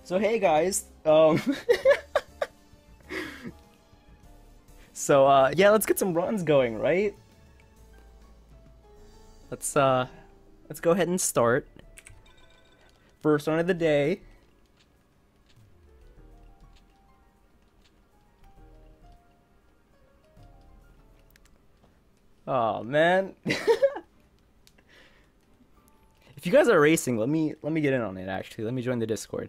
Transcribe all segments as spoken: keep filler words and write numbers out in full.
So hey guys, um, so uh, yeah, let's get some runs going, right? Let's uh, let's go ahead and start. First run of the day. Oh man, if you guys are racing, let me let me get in on it. Actually, let me join the Discord.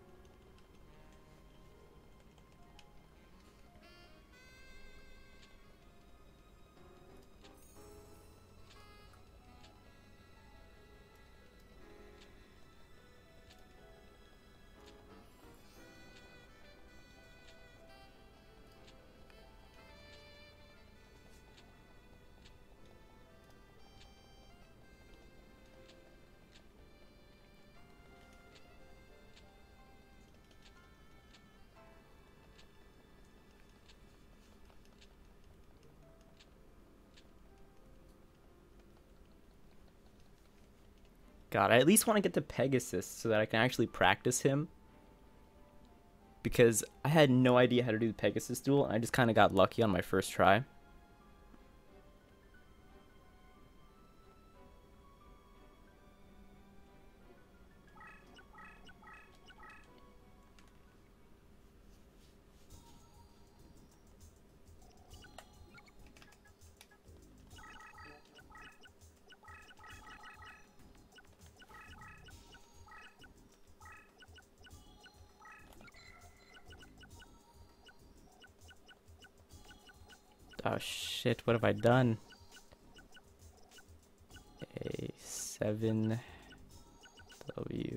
God, I at least want to get to Pegasus so that I can actually practice him. Because I had no idea how to do the Pegasus duel, and I just kind of got lucky on my first try. Oh shit, what have I done? A seven W.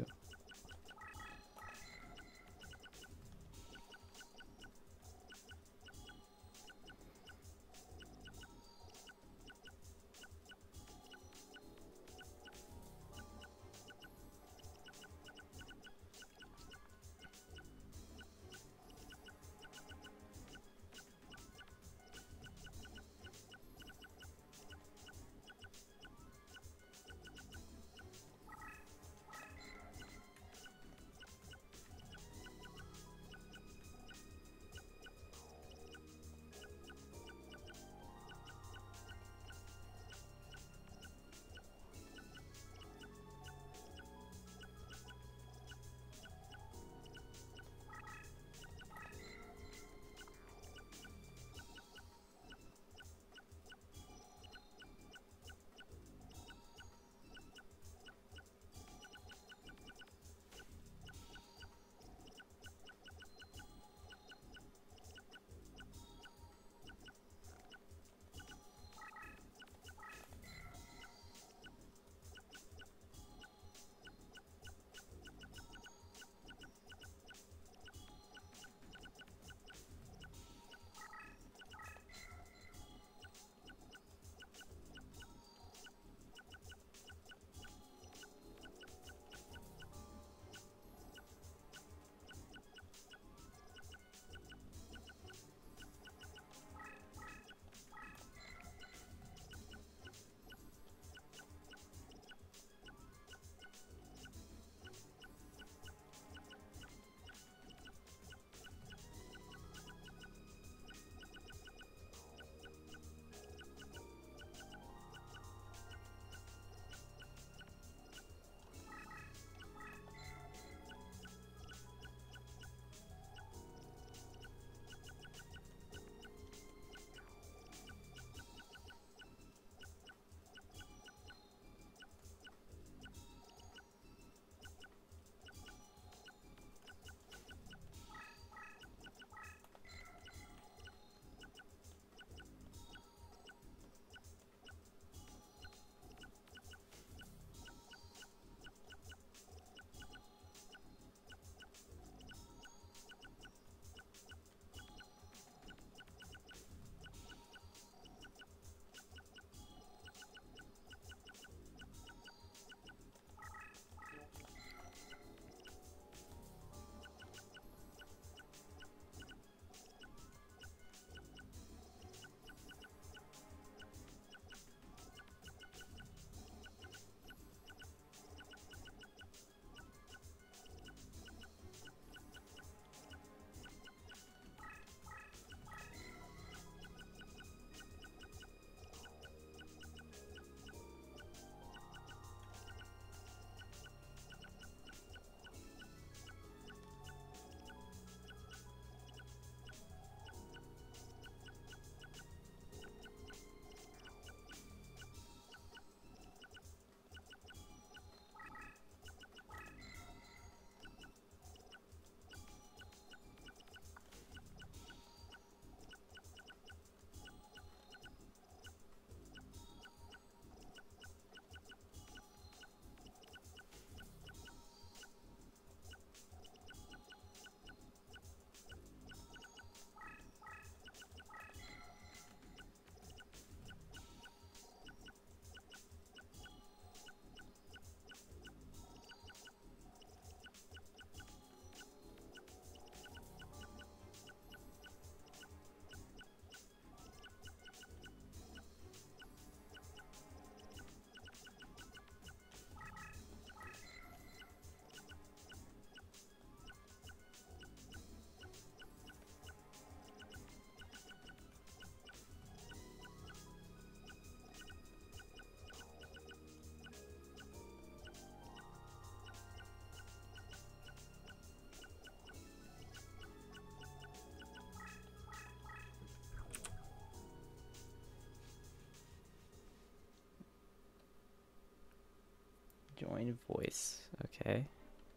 Join voice. Okay.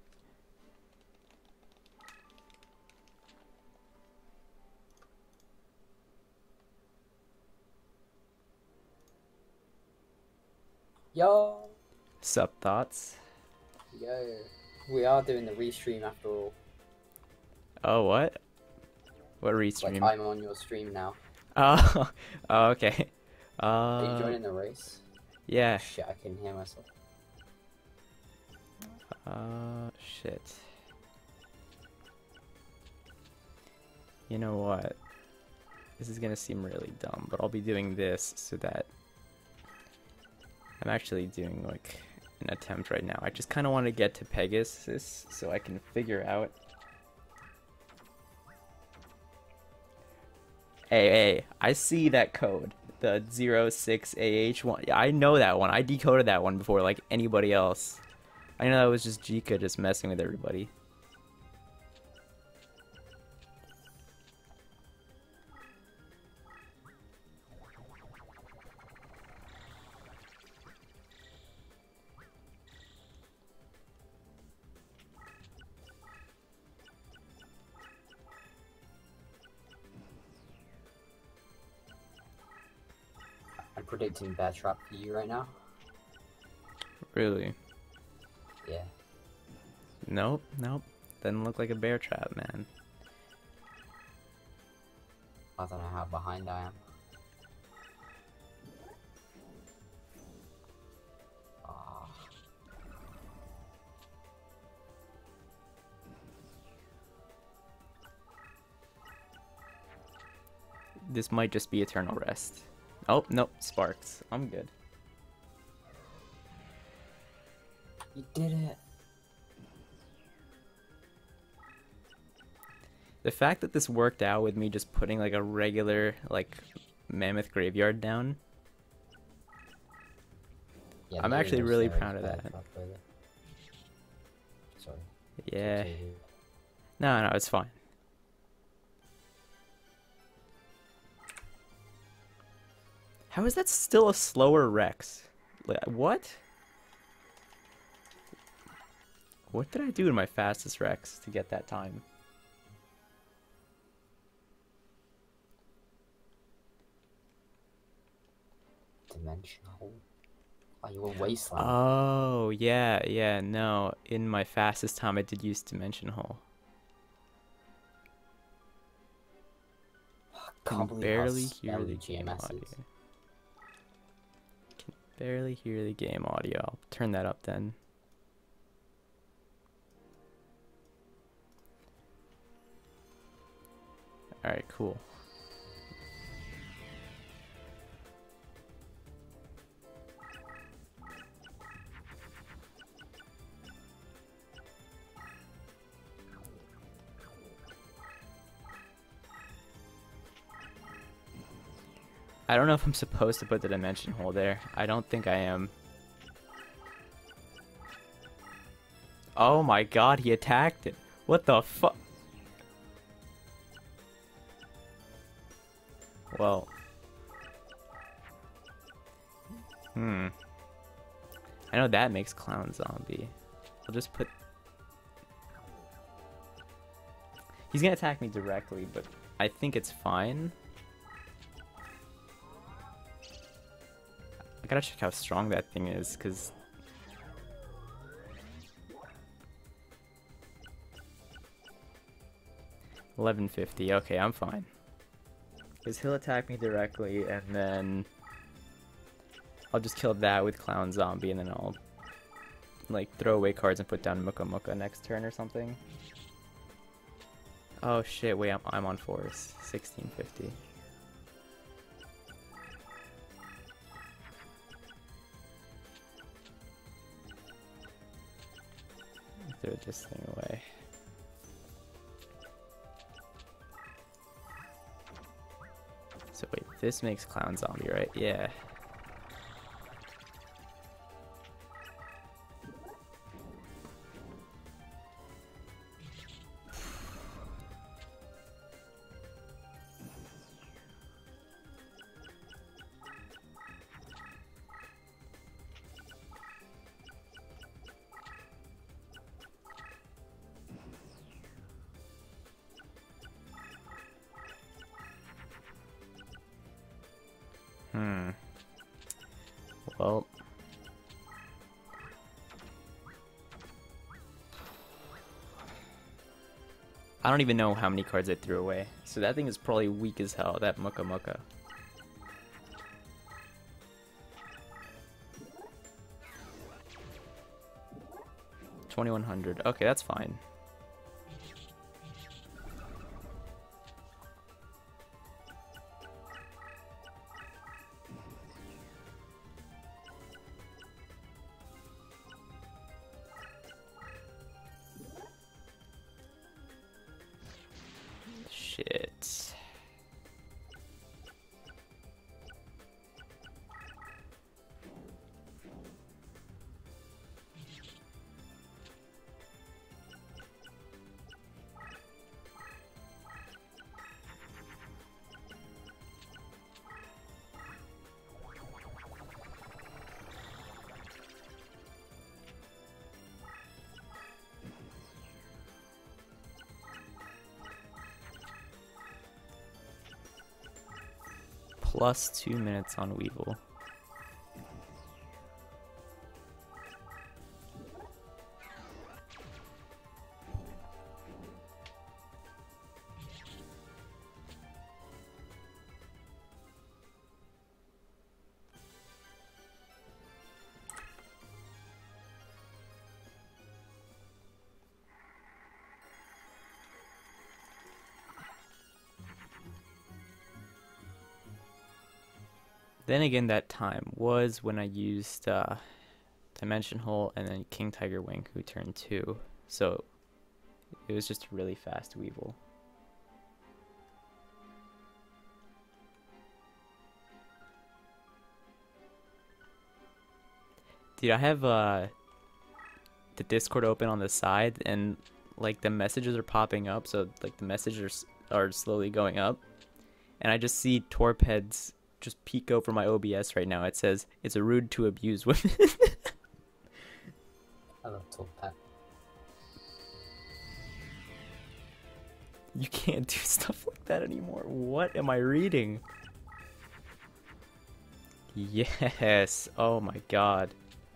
Yo! Sup, thoughts? Yo. We are doing the restream after all. Oh, what? What Like, restream? I'm on your stream now. Oh, oh, okay. Uh, Are you joining the race? yeah. Shit, I can hear myself. Uh, shit. You know what? This is gonna seem really dumb, but I'll be doing this so that I'm actually doing like an attempt right now. I just kind of want to get to Pegasus so I can figure out. Hey, hey, I see that code. The zero six A H one. Yeah, I know that one. I decoded that one before like anybody else. I know that was just Jika just messing with everybody. I'm predicting bear trap for you right now. Really? Yeah. Nope, nope. Doesn't look like a bear trap, man. I don't know how behind I am. Ah. This might just be Eternal Rest. Oh, nope, Sparks. I'm good. You did it! The fact that this worked out with me just putting like a regular like mammoth graveyard down, Yeah, I'm maybe actually there's really there is proud of bear that. trap with it. Sorry. Yeah. Continue. No, no, it's fine. How is that still a slower Rex? Like, what? What did I do in my fastest Rex to get that time? Dimensional. Are you a wasteland? Oh, yeah, yeah, no. In my fastest time, I did use Dimension Hole. Can Can't believe how barely hear smelly the G game M S audio. is. Can barely hear the game audio. I'll turn that up then. Alright, cool. I don't know if I'm supposed to put the dimension hole there. I don't think I am. Oh my god, he attacked it. What the fuck? Well. Hmm. I know that makes Clown Zombie. I'll just put... He's gonna attack me directly, but I think it's fine. I gotta check how strong that thing is, because... eleven fifty, okay, I'm fine. Because he'll attack me directly, and then... I'll just kill that with Clown Zombie, and then I'll... like, throw away cards and put down Muka Muka next turn or something. Oh shit, wait, I'm, I'm on force. sixteen fifty. Throw this thing away. So wait, this makes Clown Zombie, right? Yeah. I don't even know how many cards I threw away. So that thing is probably weak as hell, that Mucka Mucka. twenty-one hundred. Okay, that's fine. Shit. Plus two minutes on Weevil. Then again, that time was when I used uh, Dimension Hole and then King Tiger Wing, who turned two. So it was just a really fast Weevil. Dude, I have uh, the Discord open on the side, and like the messages are popping up, so like the messages are, are slowly going up, and I just see Torpeds just peek over my O B S right now. It says, "It's a rude to abuse women." I love Torped. You can't do stuff like that anymore. What am I reading? Yes. Oh my god.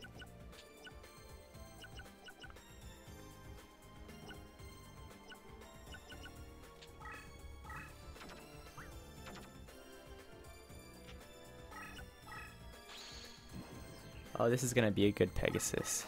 Oh, this is gonna be a good Pegasus.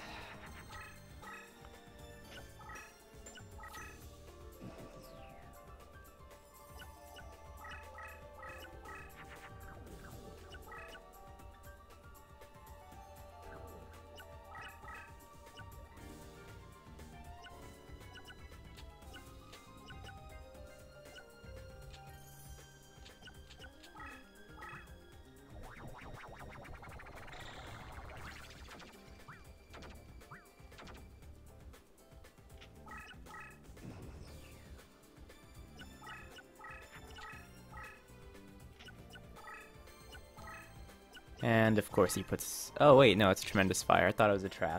And of course he puts... Oh wait, no, it's a Tremendous Fire. I thought it was a trap.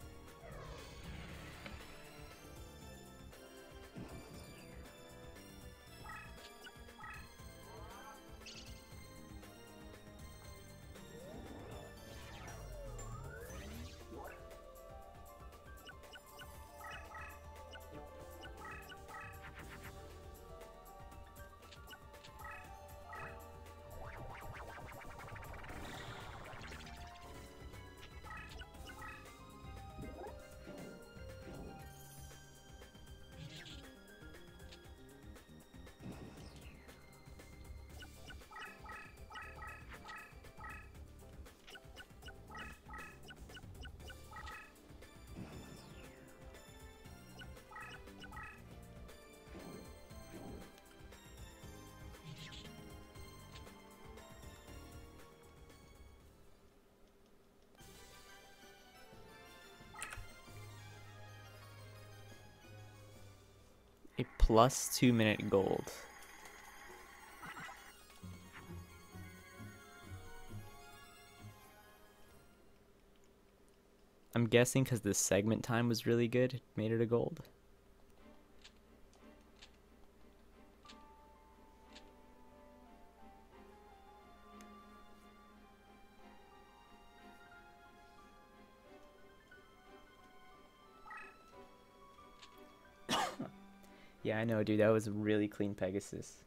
A plus two minute gold. I'm guessing because the segment time was really good, it made it a gold. Yeah, I know, dude. That was a really clean Pegasus.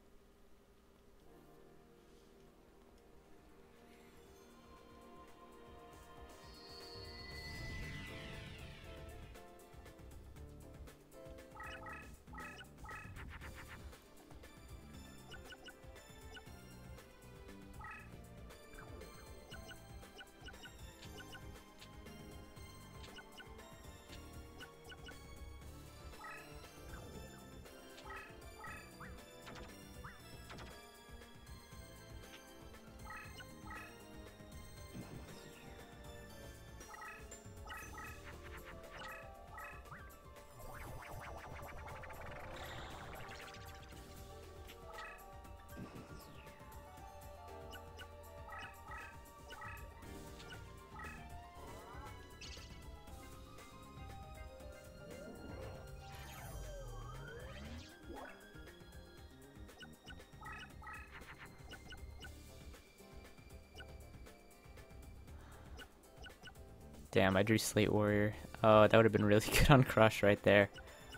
Damn, I drew Slate Warrior. Oh, that would have been really good on Crush right there.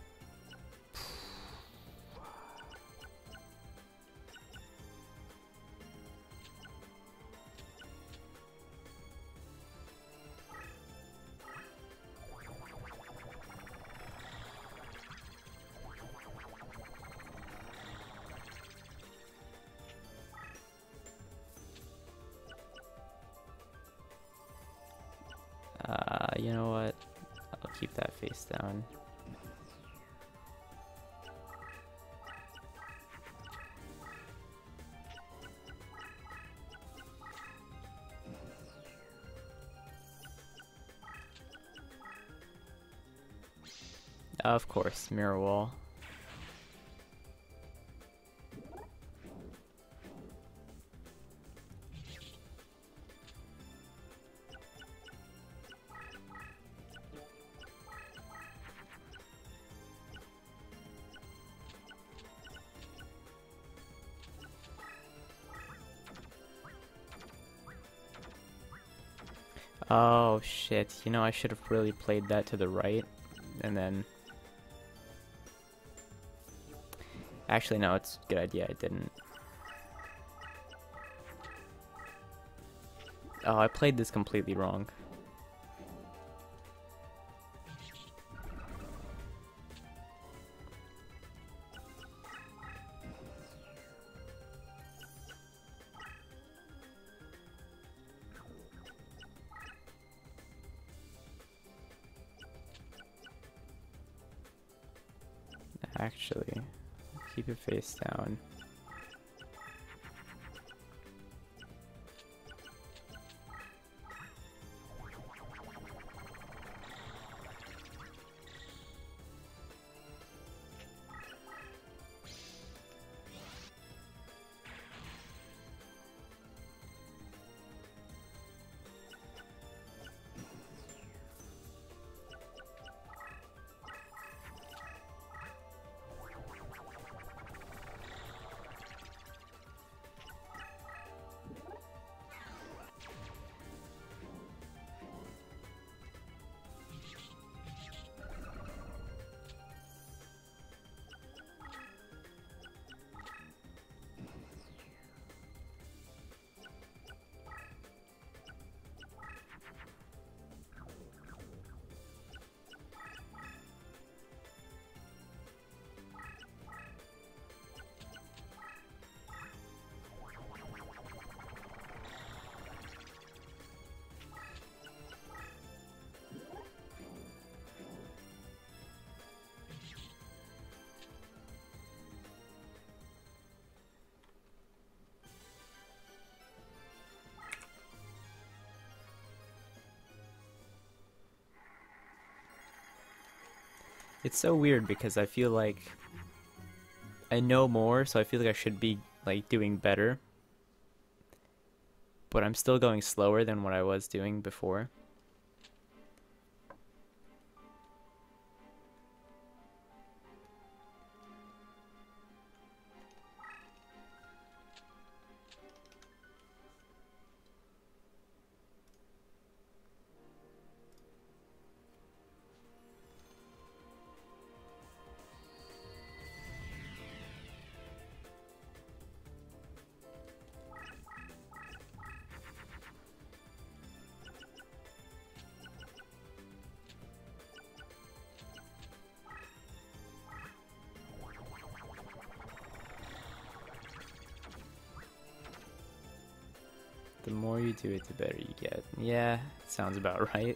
Uh, you know what? I'll keep that face down. Of course, mirror wall. Oh shit, you know I should have really played that to the right, and then... Actually no, it's a good idea I didn't. Oh, I played this completely wrong. Actually, keep it face down. It's so weird because I feel like I know more, so I feel like I should be like doing better. But I'm still going slower than what I was doing before. The more you do it, the better you get. Yeah, sounds about right.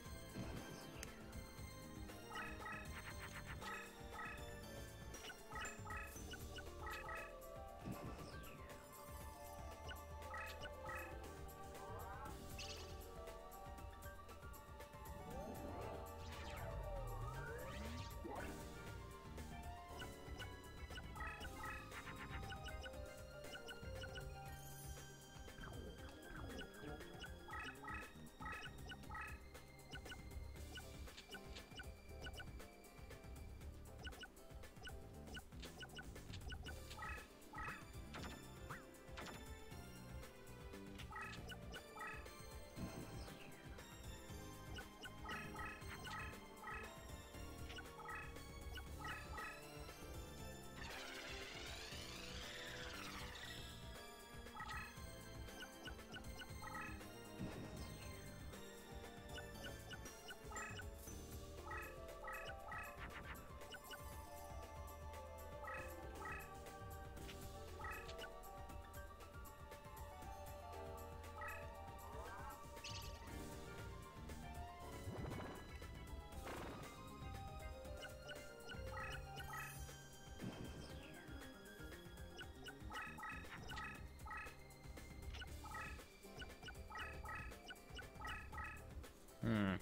Hmm.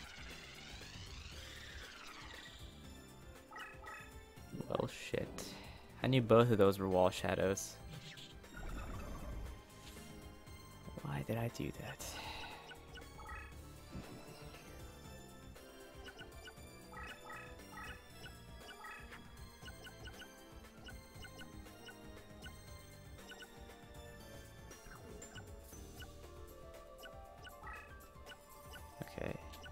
Well, shit. I knew both of those were wall shadows. Why did I do that? Okay.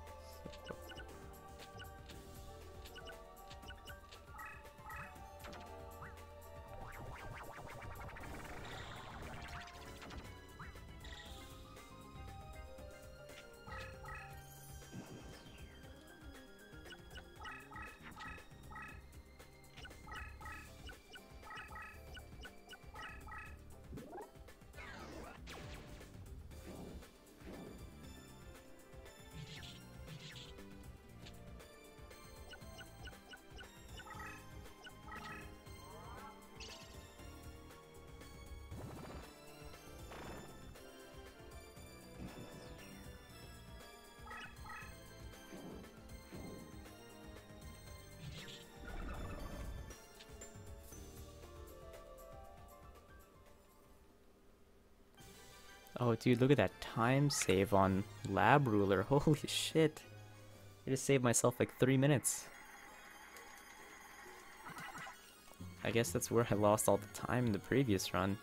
Oh, dude, look at that time save on Lab Ruler. Holy shit. I just saved myself like three minutes. I guess that's where I lost all the time in the previous run.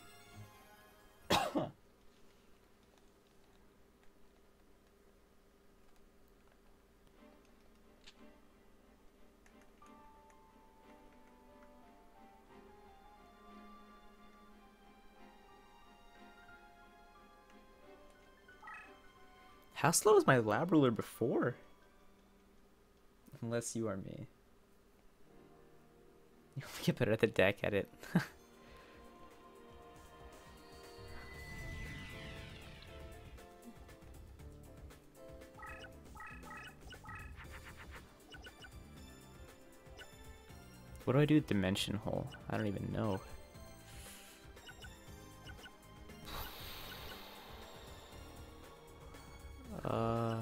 How slow was my Lab Ruler before? Unless you are me. You get better at the deck at it. What do I do with Dimension Hole? I don't even know. Uh...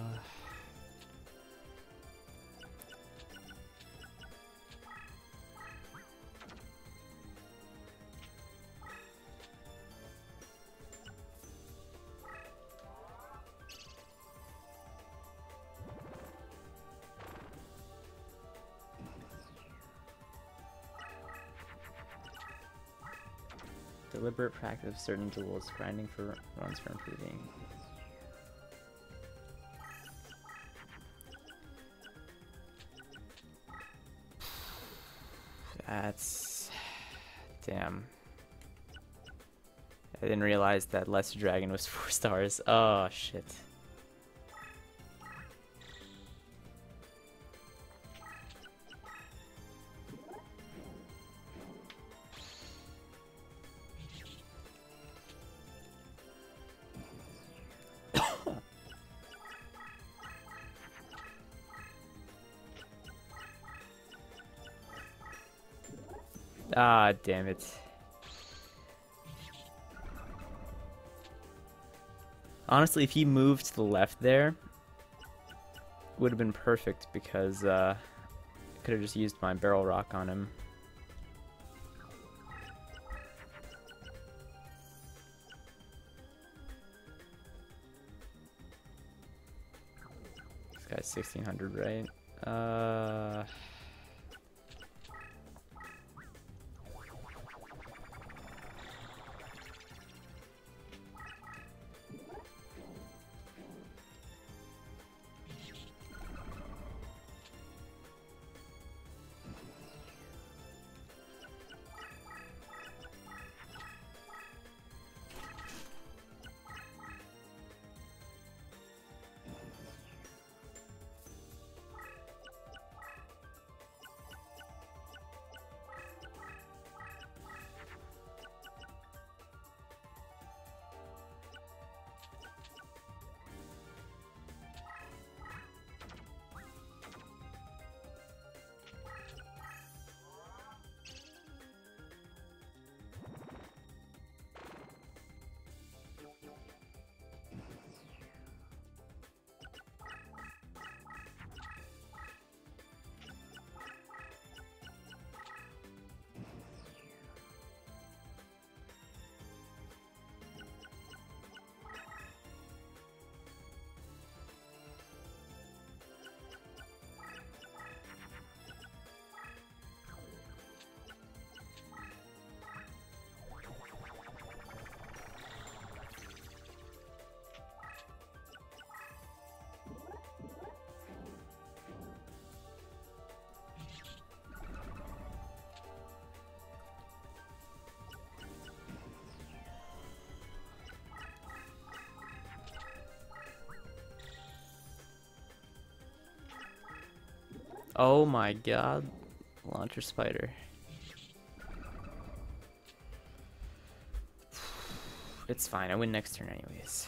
Deliberate practice of certain duels, grinding for runs for improving. That's... damn. I didn't realize that Lesser Dragon was four stars. Oh, shit. Ah, damn it. Honestly, if he moved to the left there, would have been perfect because uh, I could have just used my barrel rock on him. This guy's sixteen hundred, right? Uh... Oh my god. Launcher spider. It's fine, I win next turn anyways.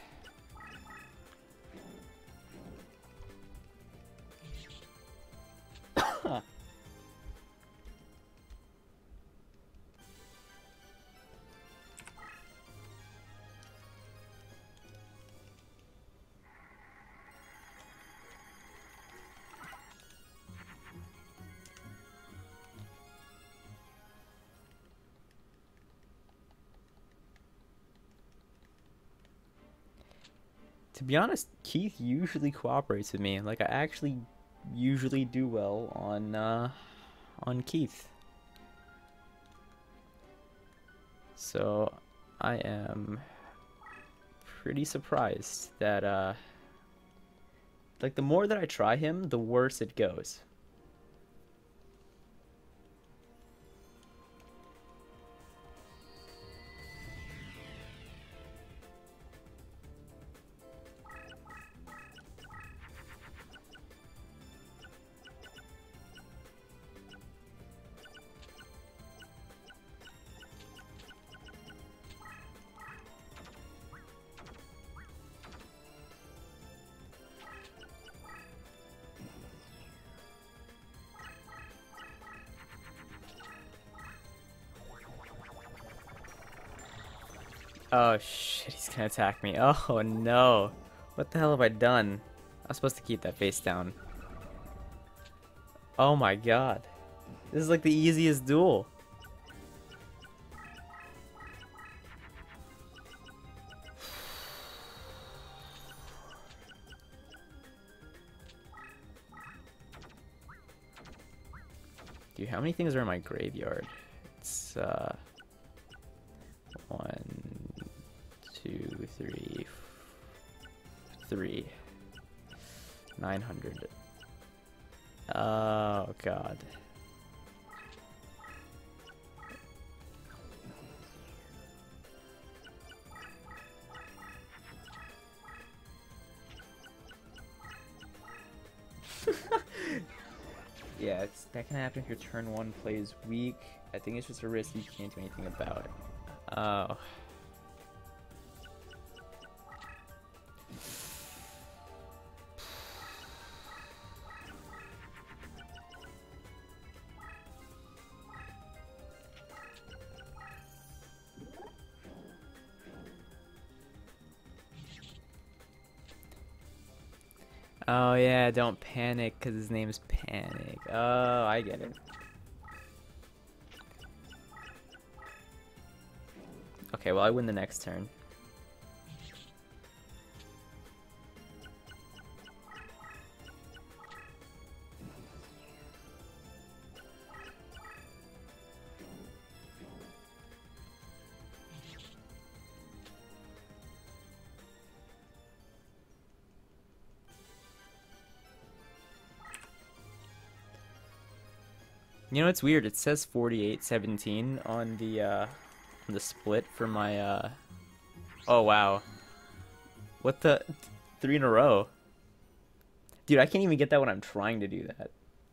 To be honest, Keith usually cooperates with me. Like, I actually usually do well on, uh, on Keith. So, I am pretty surprised that, uh, like, the more that I try him, the worse it goes. Oh shit, he's gonna attack me. Oh no. What the hell have I done? I was supposed to keep that face down. Oh my god. This is like the easiest duel. Dude, how many things are in my graveyard? It's, uh... One, two, three, three. Nine hundred. Oh, God. Yeah, it's, that can happen if your turn one plays weak. I think it's just a risk you can't do anything about. Oh. Oh yeah, don't panic because his name's Panic. Oh, I get it. Okay, well I win the next turn. You know, it's weird. It says forty-eight seventeen on the uh, on the split for my. Uh... Oh wow! What the? Three in a row, dude! I can't even get that when I'm trying to do that.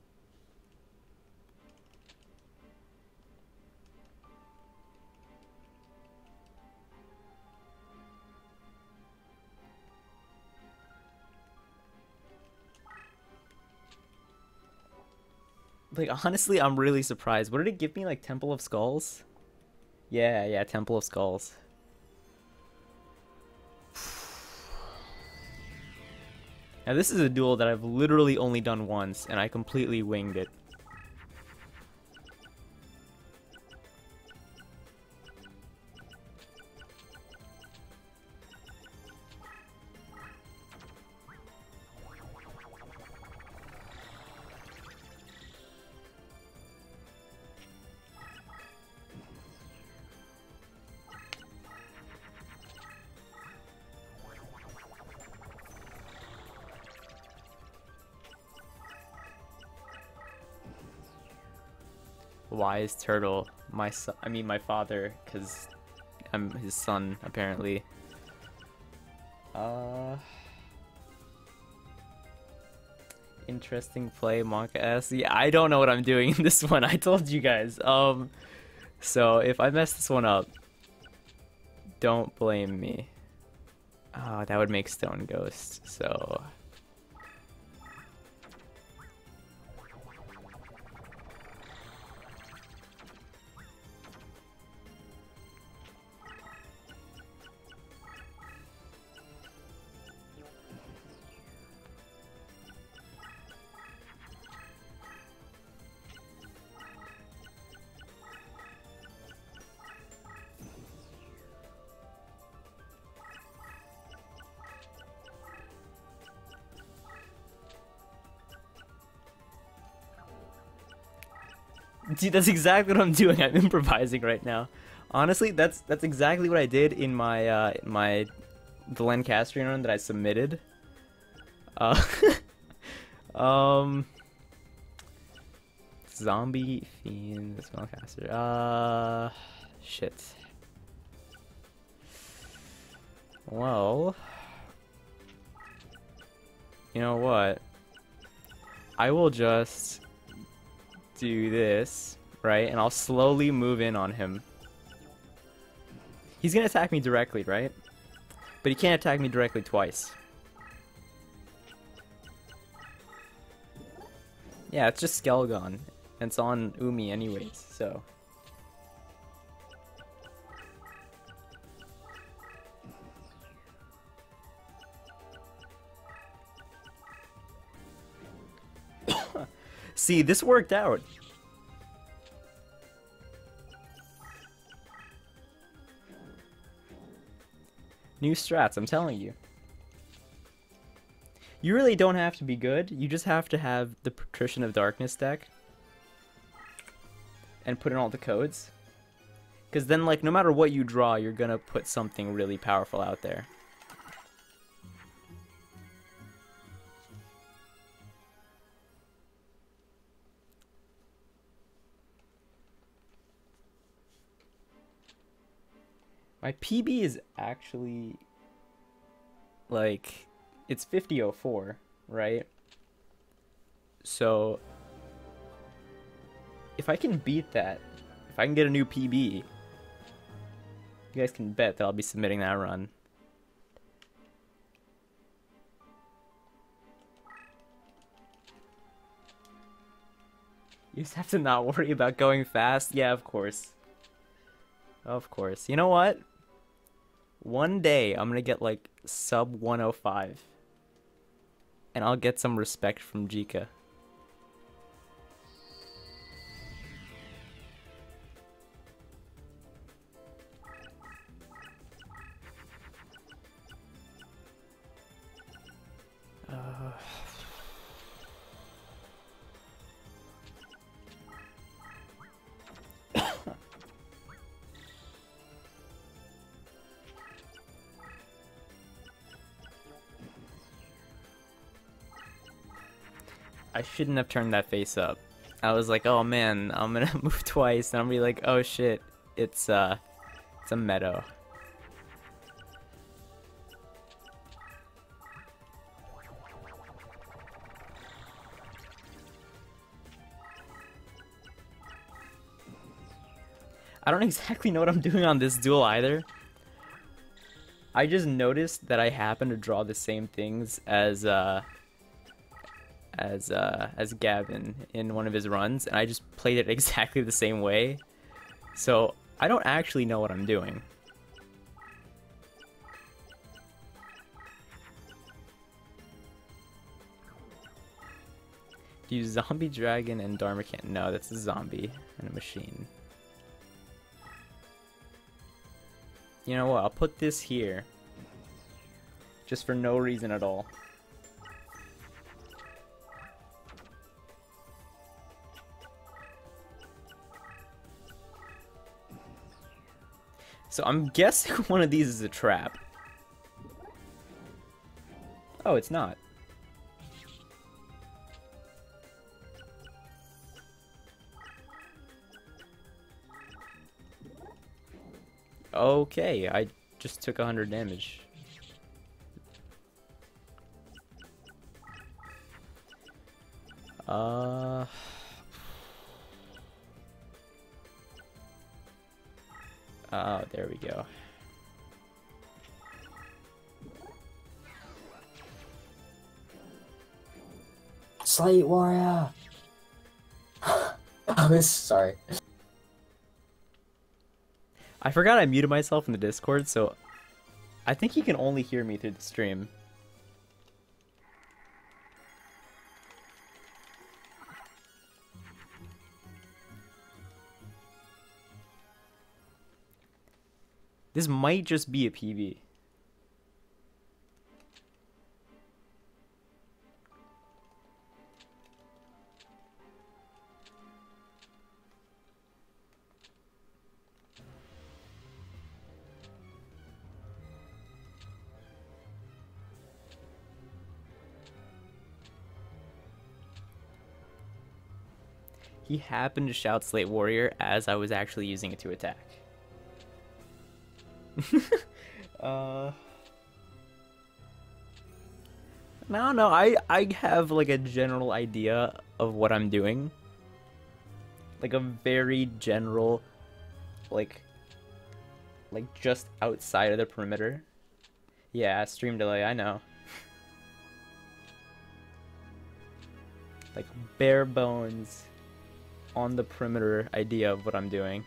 Like honestly, I'm really surprised. What did it give me? Like Temple of Skulls? Yeah, yeah, Temple of Skulls. Now this is a duel that I've literally only done once, and I completely winged it. Wise turtle, my son, I mean my father, because I'm his son apparently. Uh, interesting play, Monka S. Yeah, I don't know what I'm doing in this one. I told you guys. Um, so if I mess this one up, don't blame me. Oh, that would make Stone Ghost. So. Dude, that's exactly what I'm doing. I'm improvising right now. Honestly, that's that's exactly what I did in my uh, in my the Lancastrian run that I submitted. Uh, um, zombie fiend spellcaster. Uh, shit. Well, you know what? I will just do this, right? And I'll slowly move in on him. He's gonna attack me directly, right? But he can't attack me directly twice. Yeah, it's just Skelgon. And it's on Umi anyways, so. See, this worked out. New strats, I'm telling you. You really don't have to be good. You just have to have the Patrician of Darkness deck. And put in all the codes. Because then, like, no matter what you draw, you're gonna put something really powerful out there. My P B is actually, like, it's fifty oh four, right? So, if I can beat that, if I can get a new P B, you guys can bet that I'll be submitting that run. You just have to not worry about going fast. Yeah, of course. Of course. You know what? One day, I'm gonna get, like, sub one oh five. and I'll get some respect from Jika. Uh... I shouldn't have turned that face up. I was like, oh man, I'm gonna move twice, and I'm gonna be like, oh shit, it's uh, it's a meadow. I don't exactly know what I'm doing on this duel either. I just noticed that I happen to draw the same things as uh. as uh, as Gavin in one of his runs, and I just played it exactly the same way. So I don't actually know what I'm doing. Do you zombie dragon and Dharmacan? No, that's a zombie and a machine. You know what? I'll put this here. Just for no reason at all. So I'm guessing one of these is a trap. Oh, it's not. Okay, I just took one hundred damage. Uh... Oh, there we go. Slate Warrior! Oh, sorry. I forgot I muted myself in the Discord, so I think you can only hear me through the stream. This might just be a P B. He happened to shout Slate Warrior as I was actually using it to attack. uh... No, no, I, I have like a general idea of what I'm doing. Like a very general, like, like just outside of the perimeter. Yeah, stream delay, I know. Like bare bones on the perimeter idea of what I'm doing.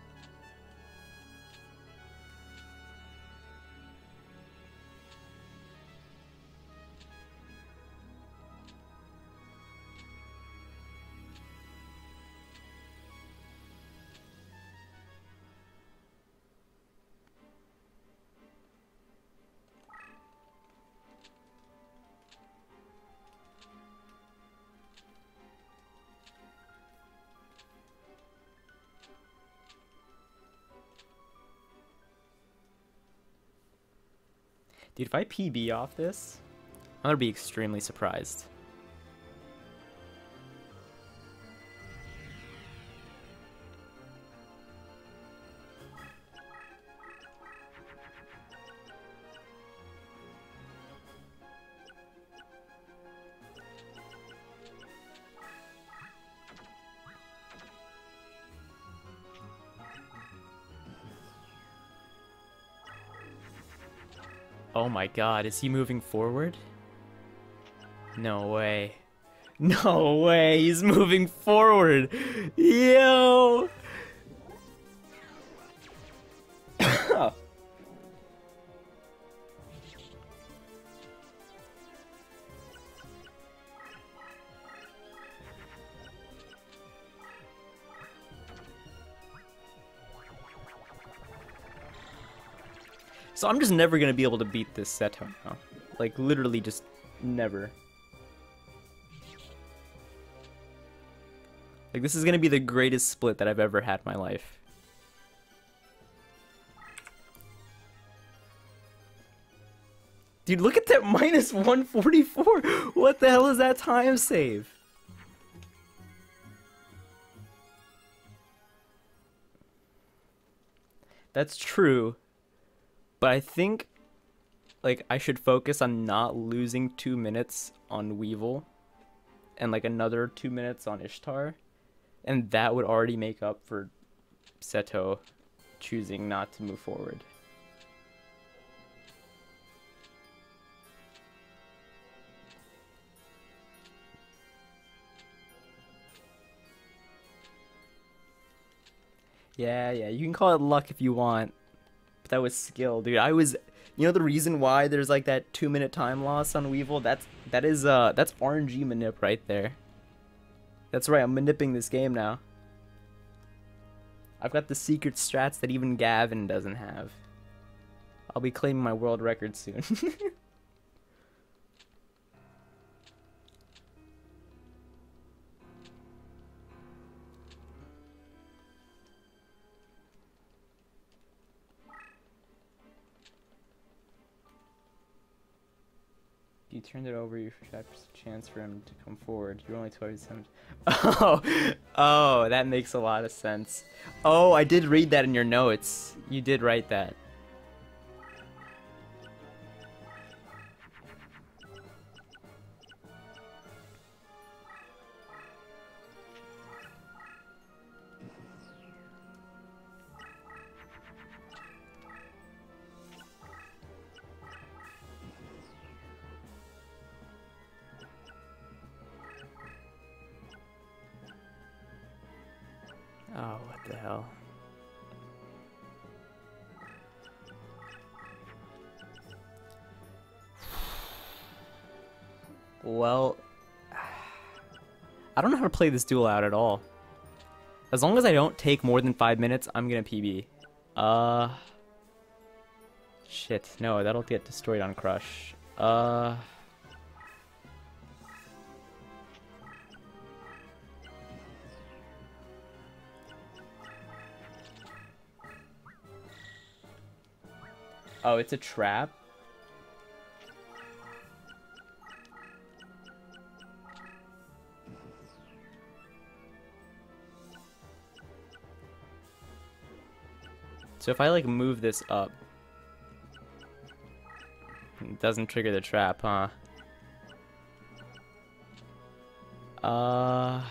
Dude, if I P B off this, I'm gonna be extremely surprised. Oh my god, is he moving forward? No way. No way, he's moving forward! Yo! So I'm just never gonna be able to beat this Seto now. Like, literally just never. Like, this is gonna be the greatest split that I've ever had in my life. Dude, look at that minus one forty-four! What the hell is that time save? That's true. But I think, like, I should focus on not losing two minutes on Weevil. And, like, another two minutes on Ishtar. And that would already make up for Seto choosing not to move forward. Yeah, yeah, you can call it luck if you want. But that was skill, dude. I was, you know, the reason why there's like that two minute time loss on Weevil, that's, that is, uh, that's R N G manip right there. That's right, I'm manipping this game now. I've got the secret strats that even Gavin doesn't have. I'll be claiming my world record soon. You turned it over, you had a chance for him to come forward. You're only twenty-seven. Oh, oh, that makes a lot of sense. Oh, I did read that in your notes. You did write that. Oh, what the hell? Well, I don't know how to play this duel out at all. As long as I don't take more than five minutes, I'm gonna P B. Uh, shit, no, that'll get destroyed on Crush. Uh... Oh, it's a trap? So if I like move this up, it doesn't trigger the trap, huh? Uh...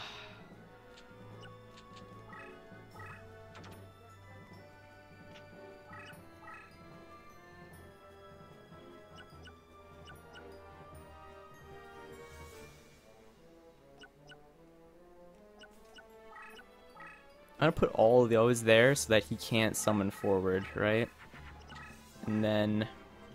I'm gonna put all of those there so that he can't summon forward, right? And then...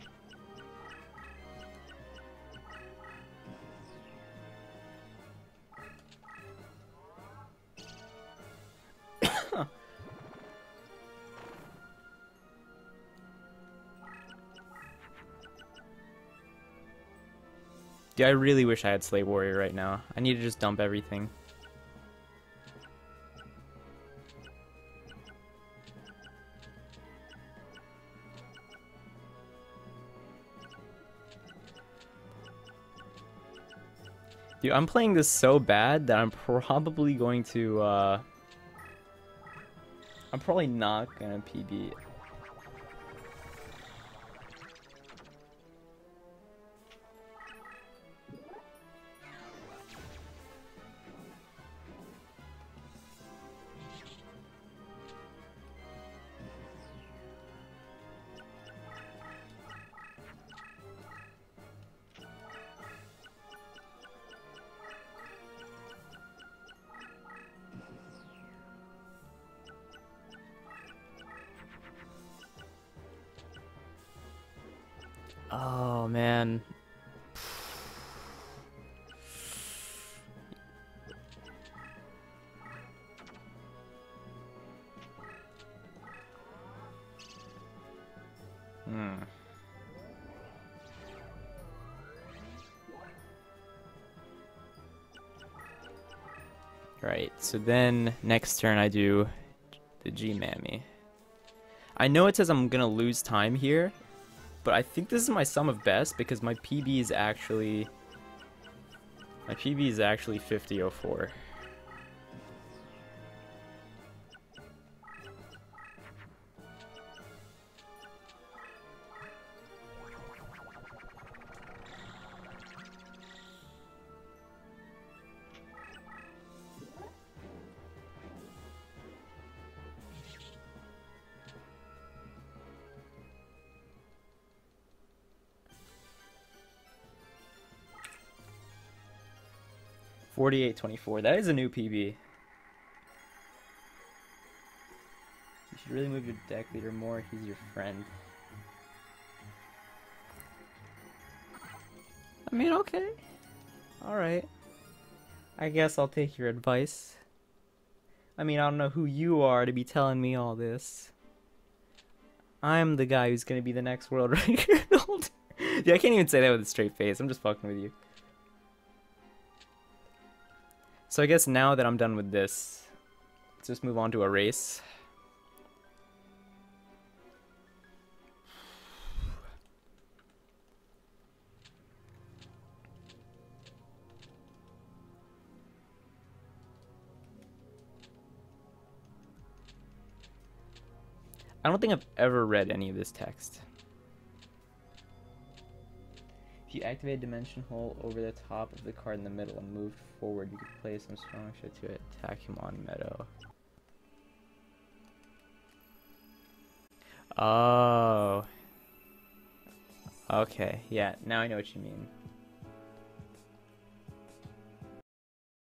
Dude, I really wish I had Slave Warrior right now. I need to just dump everything. Dude, I'm playing this so bad that I'm probably going to, uh... I'm probably not gonna P B. Oh, man. Hmm. Right, so then next turn I do the G-Mammy. I know it says I'm gonna lose time here, but I think this is my sum of best because my P B is actually... My P B is actually fifty oh four. forty-eight twenty-four. That is a new P B. You should really move your deck leader more. He's your friend. I mean, okay. Alright. I guess I'll take your advice. I mean, I don't know who you are to be telling me all this. I'm the guy who's gonna be the next world record holder. Dude, I can't even say that with a straight face. I'm just fucking with you. So I guess now that I'm done with this, let's just move on to a race. I don't think I've ever read any of this text. If you activate a dimension hole over the top of the card in the middle and move forward, you can play some strong shit to attack him on meadow. Oh. Okay, yeah, now I know what you mean.